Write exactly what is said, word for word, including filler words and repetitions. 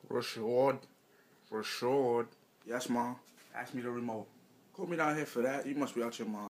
Rashad. Rashad. Yes, Mom. Ask me the remote. Call me down here for that. You must be out your mind.